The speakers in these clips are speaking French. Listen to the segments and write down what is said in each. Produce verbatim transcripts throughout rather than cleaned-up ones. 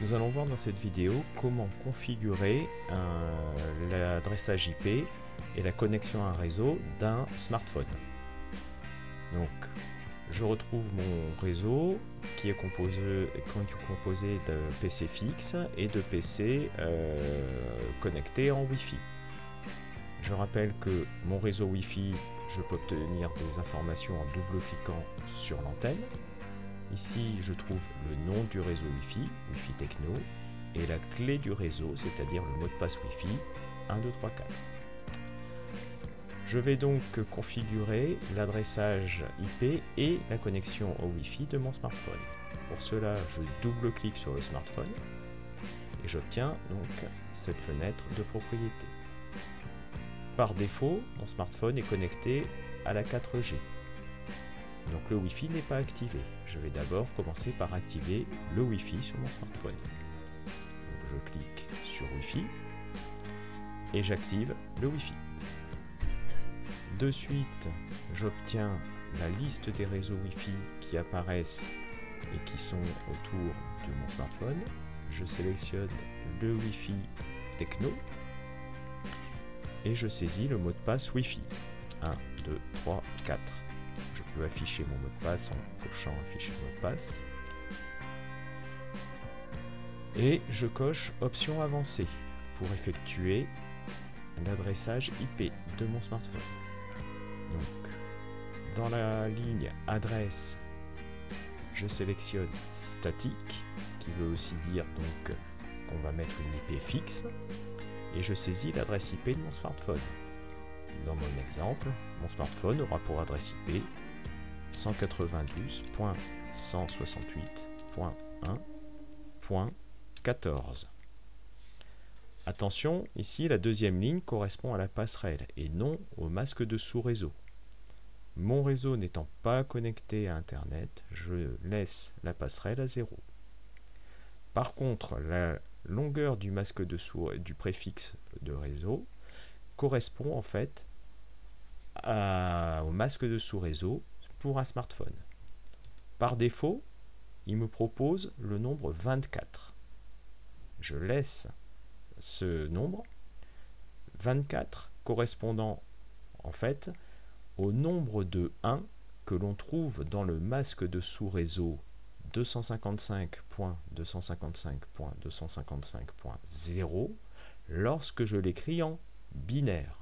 Nous allons voir dans cette vidéo comment configurer l'adressage I P et la connexion à un réseau d'un smartphone. Donc, je retrouve mon réseau qui est composé, composé de P C fixes et de P C euh, connectés en Wi-Fi. Je rappelle que mon réseau Wi-Fi, je peux obtenir des informations en double-cliquant sur l'antenne. Ici, je trouve le nom du réseau Wi-Fi, Wi-Fi Techno, et la clé du réseau, c'est-à-dire le mot de passe Wi-Fi un, deux, trois, quatre. Je vais donc configurer l'adressage I P et la connexion au Wi-Fi de mon smartphone. Pour cela, je double-clique sur le smartphone et j'obtiens donc cette fenêtre de propriété. Par défaut, mon smartphone est connecté à la quatre G. Donc le Wi-Fi n'est pas activé. Je vais d'abord commencer par activer le Wi-Fi sur mon smartphone. Donc je clique sur Wi-Fi et j'active le Wi-Fi. De suite, j'obtiens la liste des réseaux Wi-Fi qui apparaissent et qui sont autour de mon smartphone. Je sélectionne le Wi-Fi Techno et je saisis le mot de passe Wi-Fi. un, deux, trois, quatre. Je peux afficher mon mot de passe en cochant afficher mot de passe. Et je coche option avancée pour effectuer l'adressage I P de mon smartphone. Donc, dans la ligne adresse, je sélectionne statique, qui veut aussi dire donc qu'on va mettre une I P fixe, et je saisis l'adresse I P de mon smartphone. Dans mon exemple, mon smartphone aura pour adresse I P cent quatre-vingt-douze point cent soixante-huit point un point quatorze. Attention, ici la deuxième ligne correspond à la passerelle et non au masque de sous-réseau. Mon réseau n'étant pas connecté à Internet, je laisse la passerelle à zéro. Par contre, la longueur du masque de sous, du préfixe de réseau correspond en fait à, au masque de sous-réseau pour un smartphone. Par défaut, il me propose le nombre vingt-quatre. Je laisse ce nombre vingt-quatre correspondant en fait au nombre de un que l'on trouve dans le masque de sous-réseau deux cent cinquante-cinq point deux cent cinquante-cinq point deux cent cinquante-cinq point zéro lorsque je l'écris en binaire.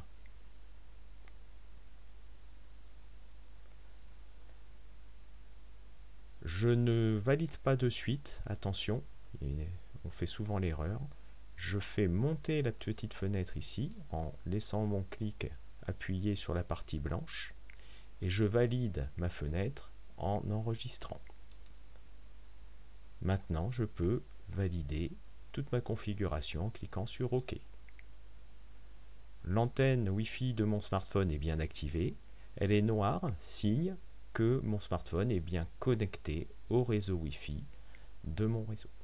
Je ne valide pas de suite, attention, on fait souvent l'erreur. Je fais monter la petite fenêtre ici en laissant mon clic appuyé sur la partie blanche et je valide ma fenêtre en enregistrant. Maintenant, je peux valider toute ma configuration en cliquant sur OK. L'antenne Wi-Fi de mon smartphone est bien activée. Elle est noire, signe que mon smartphone est bien connecté au réseau Wi-Fi de mon réseau.